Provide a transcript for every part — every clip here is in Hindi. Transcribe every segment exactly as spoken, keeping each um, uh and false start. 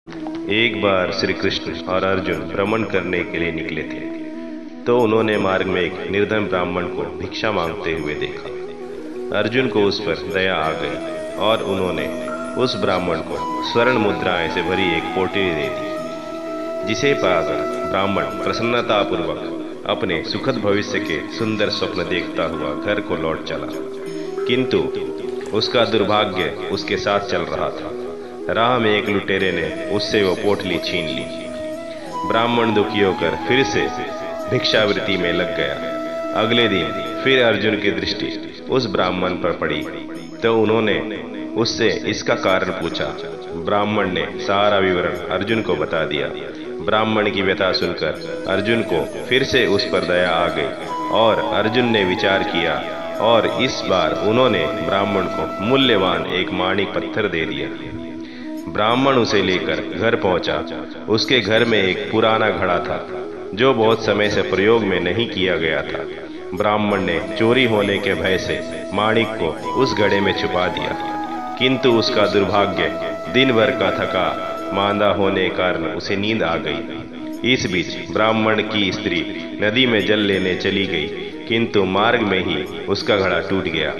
एक बार श्री कृष्ण और अर्जुन भ्रमण करने के लिए निकले थे, तो उन्होंने मार्ग में एक निर्धन ब्राह्मण को भिक्षा मांगते हुए देखा। अर्जुन को उस पर दया आ गई और उन्होंने उस ब्राह्मण को स्वर्ण मुद्राएं से भरी एक पोटली दे दी, जिसे पाकर ब्राह्मण प्रसन्नतापूर्वक अपने सुखद भविष्य के सुंदर स्वप्न देखता हुआ घर को लौट चला। किंतु उसका दुर्भाग्य उसके साथ चल रहा था। राह में एक लुटेरे ने उससे वो पोटली छीन ली। ब्राह्मण दुखी होकर फिर से भिक्षावृत्ति में लग गया। अगले दिन फिर अर्जुन की दृष्टि उस ब्राह्मण पर पड़ी, तो उन्होंने उससे इसका कारण पूछा। ब्राह्मण ने सारा विवरण अर्जुन को बता दिया। ब्राह्मण की व्यथा सुनकर अर्जुन को फिर से उस पर दया आ गई और अर्जुन ने विचार किया और इस बार उन्होंने ब्राह्मण को मूल्यवान एक माणिक पत्थर दे दिया। ब्राह्मण उसे लेकर घर पहुंचा। उसके घर में एक पुराना घड़ा था जो बहुत समय से प्रयोग में नहीं किया गया था। ब्राह्मण ने चोरी होने के भय से माणिक को उस घड़े में छुपा दिया, किंतु उसका दुर्भाग्य दिन भर का थका मांदा होने के कारण उसे नींद आ गई। इस बीच ब्राह्मण की स्त्री नदी में जल लेने चली गई, किंतु मार्ग में ही उसका घड़ा टूट गया।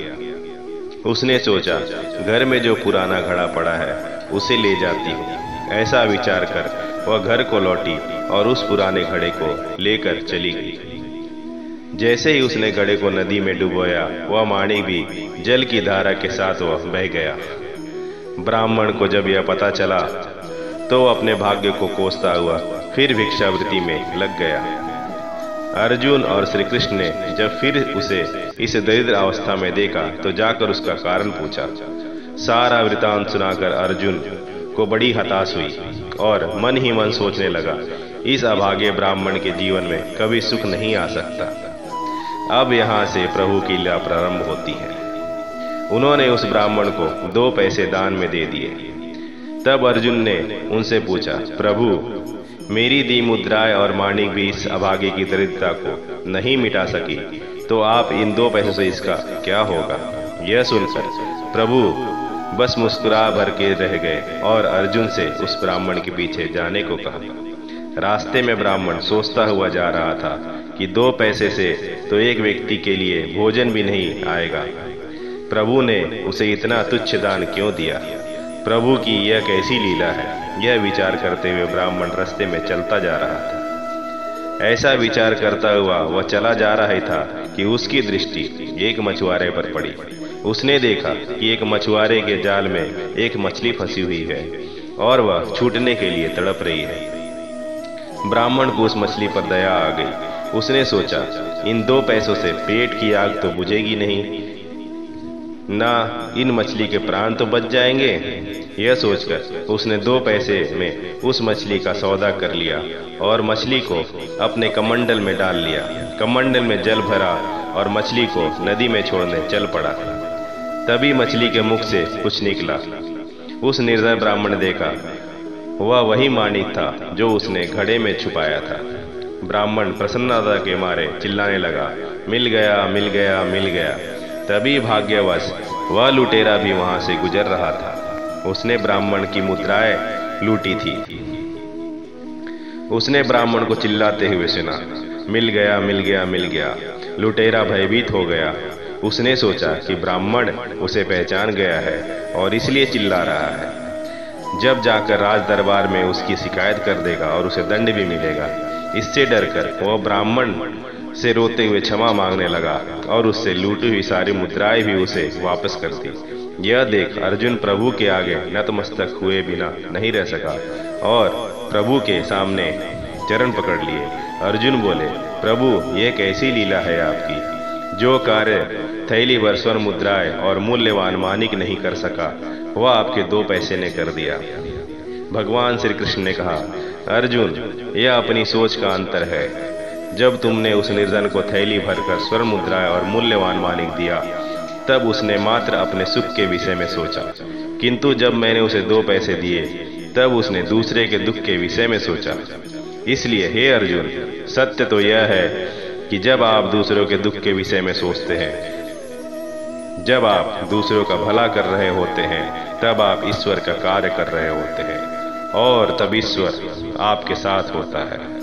उसने सोचा, घर में जो पुराना घड़ा पड़ा है उसे ले जाती हूँ। ऐसा विचार कर वह घर को लौटी और उस पुराने घड़े को लेकर चली गई। जैसे ही उसने घड़े को नदी में डुबोया, वह माणिक भी जल की धारा के साथ वह बह गया। ब्राह्मण को जब यह पता चला तो अपने भाग्य को कोसता हुआ फिर भिक्षावृत्ति में लग गया। अर्जुन और श्री कृष्ण ने जब फिर उसे इस दरिद्र अवस्था में देखा तो जाकर उसका कारण पूछा। सारा वृतांत सुनाकर अर्जुन को बड़ी हताश हुई और मन ही मन सोचने लगा, इस अभागे ब्राह्मण के जीवन में कभी सुख नहीं आ सकता। अब यहाँ से प्रभु की लीला प्रारंभ होती है। उन्होंने उस ब्राह्मण को दो पैसे दान में दे दिए। तब अर्जुन ने उनसे पूछा, प्रभु, मेरी दी मुद्राएं और माणिक भी इस अभागे की दरिद्रता को नहीं मिटा सकी, तो आप इन दो पैसों से इसका क्या होगा? यह सुनकर प्रभु बस मुस्कुरा भर के रह गए और अर्जुन से उस ब्राह्मण के पीछे जाने को कहा। रास्ते में ब्राह्मण सोचता हुआ जा रहा था कि दो पैसे से तो एक व्यक्ति के लिए भोजन भी नहीं आएगा। प्रभु ने उसे इतना तुच्छ दान क्यों दिया? प्रभु की यह कैसी लीला है? यह विचार करते हुए ब्राह्मण रास्ते में चलता जा रहा था। ऐसा विचार करता हुआ वह चला जा रहा ही था कि उसकी दृष्टि एक मछुआरे पर पड़ी। उसने देखा कि एक मछुआरे के जाल में एक मछली फंसी हुई है और वह छूटने के लिए तड़प रही है। ब्राह्मण को उस मछली पर दया आ गई। उसने सोचा, इन दो पैसों से पेट की आग तो बुझेगी नहीं, ना इन मछली के प्राण तो बच जाएंगे। यह सोचकर उसने दो पैसे में उस मछली का सौदा कर लिया और मछली को अपने कमंडल में डाल लिया। कमंडल में जल भरा और मछली को नदी में छोड़ने चल पड़ा। तभी मछली के मुख से कुछ निकला। उस निर्धन ब्राह्मण ने देखा, वह वही माणिक था जो उसने घड़े में छुपाया था। ब्राह्मण प्रसन्नता के मारे चिल्लाने लगा, मिल गया, मिल गया, मिल गया। तभी भाग्यवश वह लुटेरा भी वहां से गुजर रहा था। उसने ब्राह्मण की मुद्राएं लूटी थी। उसने ब्राह्मण को चिल्लाते हुए सुना, मिल गया, मिल गया, मिल गया। लुटेरा भयभीत हो गया। उसने सोचा कि ब्राह्मण उसे पहचान गया है और इसलिए चिल्ला रहा है। जब जाकर राज दरबार में उसकी शिकायत कर देगा और उसे दंड भी मिलेगा। इससे डरकर वह ब्राह्मण से रोते हुए क्षमा मांगने लगा और उससे लूटी हुई सारी मुद्राएं भी उसे वापस कर दी। यह देख अर्जुन प्रभु के आगे नतमस्तक हुए बिना नहीं रह सका और प्रभु के सामने चरण पकड़ लिए। अर्जुन बोले, प्रभु, यह कैसी लीला है आपकी? जो कार्य थैली भर स्वर्ण मुद्राएं और मूल्यवान माणिक नहीं कर सका, वह आपके दो पैसे ने कर दिया। भगवान श्री कृष्ण ने कहा, अर्जुन, यह अपनी सोच का अंतर है। जब तुमने उस निर्धन को थैली भरकर स्वर्ण मुद्राएं और मूल्यवान माणिक दिया, तब उसने मात्र अपने सुख के विषय में सोचा, किंतु जब मैंने उसे दो पैसे दिए तब उसने दूसरे के दुख के विषय में सोचा। इसलिए हे अर्जुन, सत्य तो यह है कि जब आप दूसरों के दुख के विषय में सोचते हैं, जब आप दूसरों का भला कर रहे होते हैं, तब आप ईश्वर का कार्य कर रहे होते हैं। और तब ईश्वर आपके साथ होता है।